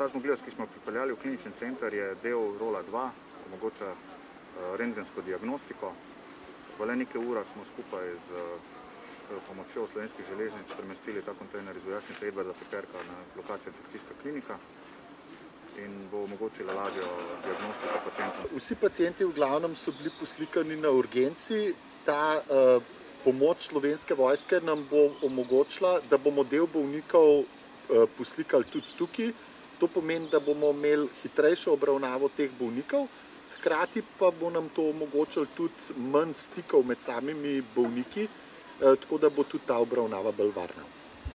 Ta zmogljivost, ki smo pripeljali v klinični center, je del rola 2, omogoča rentgensko diagnostiko. V le nekaj urah smo skupaj z pomočjo Slovenskih železnic premestili ta kontejner iz Vojašnice Edvarda Peperka na lokacijo infekcijska klinika in bo omogočila lažjo diagnostiko pacientov. Vsi pacienti v glavnem so bili poslikani na urgenci. Ta pomoč Slovenske vojske nam bo omogočila, da bomo del bolnikov poslikali tudi tukaj. To pomeni, da bomo imeli hitrejšo obravnavo teh bolnikov, hkrati pa bo nam to omogočilo tudi manj stikov med samimi bolniki, tako da bo tudi ta obravnava bolj varna.